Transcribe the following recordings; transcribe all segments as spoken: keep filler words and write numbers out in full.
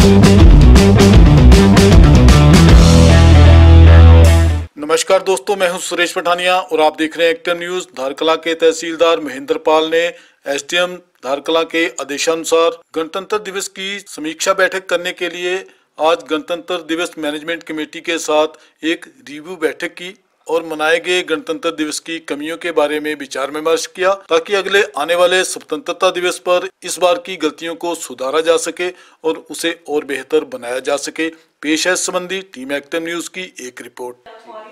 नमस्कार दोस्तों, मैं हूं सुरेश पठानिया और आप देख रहे हैं एक्टिव न्यूज। धारकला के तहसीलदार महेंद्र पाल ने एसडीएम धारकला के आदेशानुसार गणतंत्र दिवस की समीक्षा बैठक करने के लिए आज गणतंत्र दिवस मैनेजमेंट कमेटी के साथ एक रिव्यू बैठक की और मनाए गए गणतंत्र दिवस की कमियों के बारे में विचार विमर्श किया, ताकि अगले आने वाले स्वतंत्रता दिवस पर इस बार की गलतियों को सुधारा जा सके और उसे और बेहतर बनाया जा सके। पेश है संबंधी टीम एक्टिव न्यूज की एक रिपोर्ट।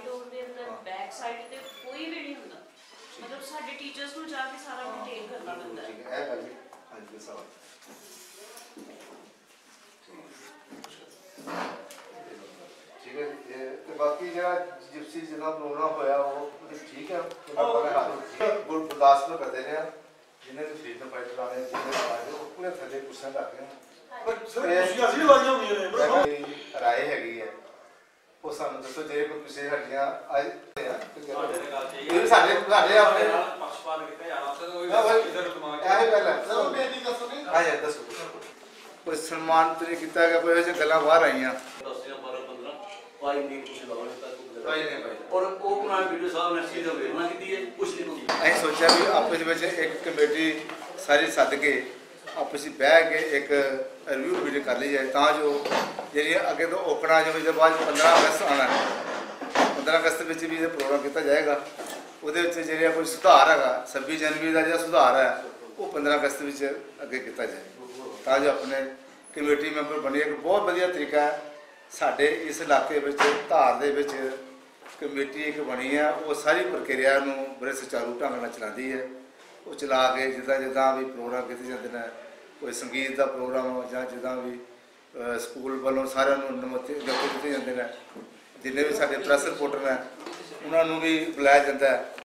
बाकी जरा जिप्सी जितना प्रोग्राम होया वो ठीक है, गुरदास में करते हैं जिन्हें भी फ्रीडम फाइटर आने जिन्हें आए वो पूरे थले कुर्सियां करते हैं पर सर असली लाइयां हुई है राय हैगी है वो ਸਾਨੂੰ ਦੱਸੋ ਜੇ ਕੋਈ ਕਿਸੇ ਹੱਡੀਆਂ ਅੱਜ ਇਹ ਸਾਡੇ ਸਾਡੇ ਆਪਣੇ ਪਛਵਾਨ ਕਿਤੇ ਜਾਣਾ ਤੇ ਉਹ ਇਧਰ ਦਿਮਾਗ ਇਹ ਗੱਲ ਹੈ ਸਰ ਉਹ ਬੇਦੀ ਦੱਸੋ ਨਹੀਂ ਆ ਜਾ ਦੱਸੋ ਕੋਈ ਸਨਮਾਨ ਤੇ ਕੀਤਾ ਗਿਆ ਕੋਈ ਐਸੀ ਗੱਲਾਂ ਬਾਹਰ ਆਈਆਂ भाई नहीं कुछ लगाने तक भाई नहीं भाई और वो पुराना वीडियो साहब ने सीधे वेरना की दी है कुछ नहीं की ऐ सोचा भी आपस में एक कमेटी सारी सद के आपस में बैठ के एक रिव्यू वीडियो कर ली जाए ता जो जी अगे तो ओकड़ा जो इसके बाद पंद्रह अगस्त आना है पंद्रह अगस्त में भी प्रोग्राम किया जाएगा वो जी कोई सुधार है छब्बीस जनवरी का जो सुधार है वो पंद्रह अगस्त में अगे किया जाए ता जो अपने कमेटी मैंबर बनी एक बहुत बढ़िया तरीका है। साढ़े इस इलाके धार दे कमेटी एक बनी है वो सारी प्रक्रिया बड़े सुचारू ढंग नाल चलाती है वो चला के जिदा जिदा भी प्रोग्राम किए जाते हैं कोई संगीत का प्रोग्राम या जिदा भी स्कूल वालों सारे नमते दिए जाते हैं जिन्हें भी साढ़े प्रेस रिपोर्टर हैं उन्होंने भी बुलाया जाता है